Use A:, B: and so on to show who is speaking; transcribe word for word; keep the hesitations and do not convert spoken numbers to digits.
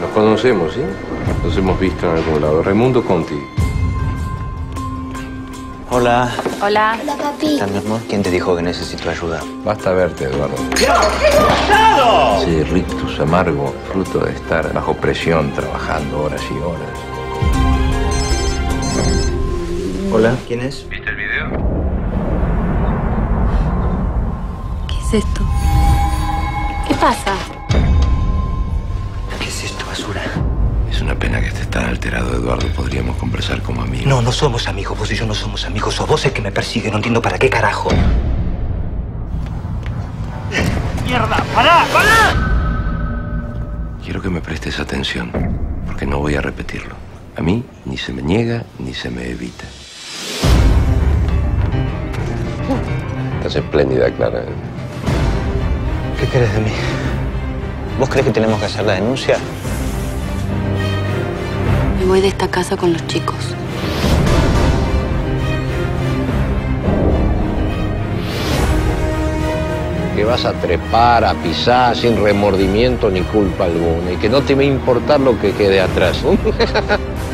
A: Nos conocemos, ¿sí? Nos hemos visto en algún lado. Raimundo Conti.
B: Hola.
C: Hola.
D: Hola, papi.
B: ¿Qué tal, mi amor? ¿Quién te dijo que necesito ayuda?
A: Basta verte, Eduardo.
B: ¡Qué pasado!
A: Ese rictus amargo, fruto de estar bajo presión, trabajando horas y horas.
B: Hola. ¿Quién es?
A: ¿Viste el video?
C: ¿Qué es esto? ¿Qué pasa?
B: ¿Qué es esto, basura?
A: Es una pena que estés tan alterado, Eduardo. Podríamos conversar como amigos.
B: No, no somos amigos. Vos y yo no somos amigos. Sos vos el que me persigue. No entiendo para qué carajo. ¡Mierda! ¡Pará! ¡Pará!
A: Quiero que me prestes atención, porque no voy a repetirlo. A mí ni se me niega ni se me evita. Estás espléndida, Clara.
B: ¿Qué querés de mí? ¿Vos crees que tenemos que hacer la denuncia?
C: Me voy de esta casa con los chicos.
A: Que vas a trepar, a pisar sin remordimiento ni culpa alguna y que no te va a importar lo que quede atrás.